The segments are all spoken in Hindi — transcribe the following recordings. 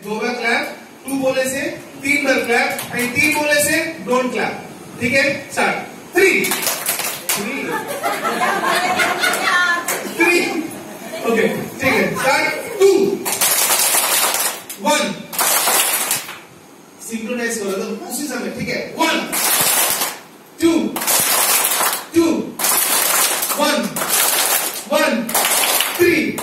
2 बार क्लैप, 2 बोले से 3 बार क्लैप, एंड 3 बोले से डोंट क्लैप। ठीक है, स्टार्ट। 3 ओके, ठीक है, स्टार्ट। 2 1 सिंक्रोनाइज करो तो उसी समय। ठीक है, 1 2 2 1 1 3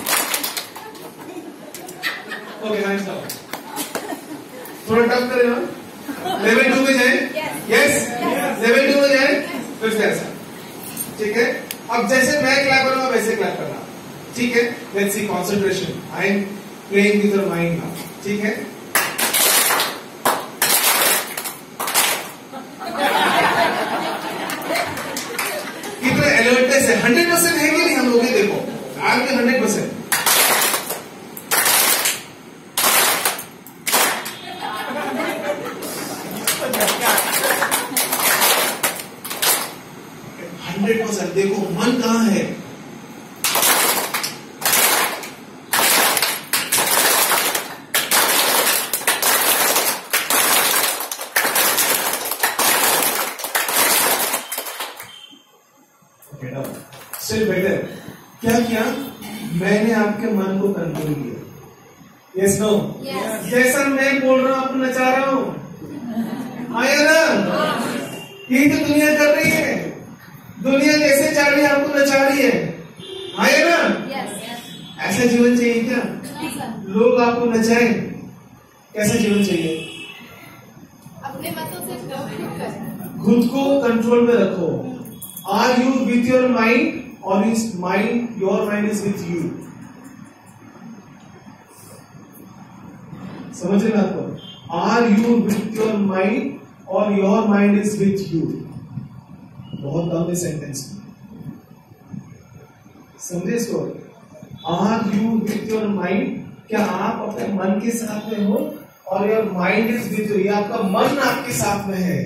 ओके, हैंड्स डाउन। थोड़ा टफ करें ना, लेवल 2 में जाए। यस, लेवल 2 में जाए, फिर से ऐसा। ठीक है, अब जैसे मैं क्लैप करूंगा वैसे क्लैप करना। ठीक है, let's see concentration. I am playing with your mind now. ठीक है, कितने अलर्टनेस है, 100% है कि नहीं हम लोग? देखो आज में 100%। देखो मन कहां है? Still better. क्या किया? मैंने आपके मन को कंट्रोल किया। Yes no? जैसा मैं बोल रहा हूं आपको नचा रहा हूं। आया ना? यही तो दुनिया कर रही है। दुनिया जैसे चाह रही है आपको नचा रही है। आया ना? ऐसा जीवन चाहिए क्या? लोग आपको नचाए, कैसा जीवन चाहिए? अपने मतों से खुद को कंट्रोल में रखो। Are you with your mind और is mind, your mind is with you? समझ रहे आपको? Are you with your mind और your mind is with you? बहुत कम है सेंटेंस। समझे इसको? Are you with your mind, क्या आप अपने मन के साथ में हो? और your mind is with you, या आपका मन आपके साथ में है?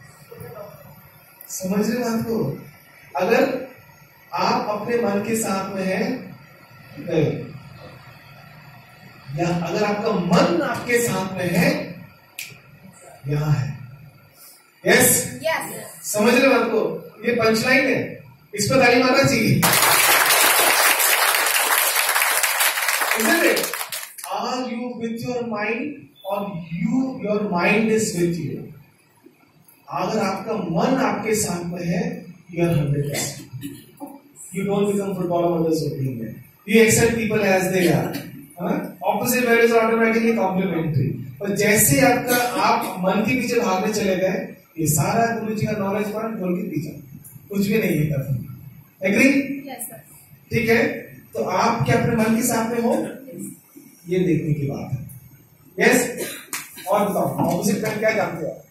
समझ रहे हैं आपको? अगर आप अपने मन के साथ में है गए, या अगर आपका मन आपके साथ में है यहां है। यस, समझ रहे हो आपको? ये पंचलाइन है, इस पर ताली मारना चाहिए। Are you with your mind और your mind is with you? अगर आपका मन आपके साथ में है, you are 100%। You don't become football mothers opinion. You accept people as they are. Opposite values automatically complementary. और जैसे आपका आप मन के पीछे भागने चले गए, ये सारा गुरु जी का नॉलेज पॉइंट ढोल के पीछे कुछ भी नहीं है। एग्री? ठीक है, तो आप क्या अपने मन के साथ में हो? ये देखने की बात है। यस, और बताओ ऑपोजिट क्या जानते हो?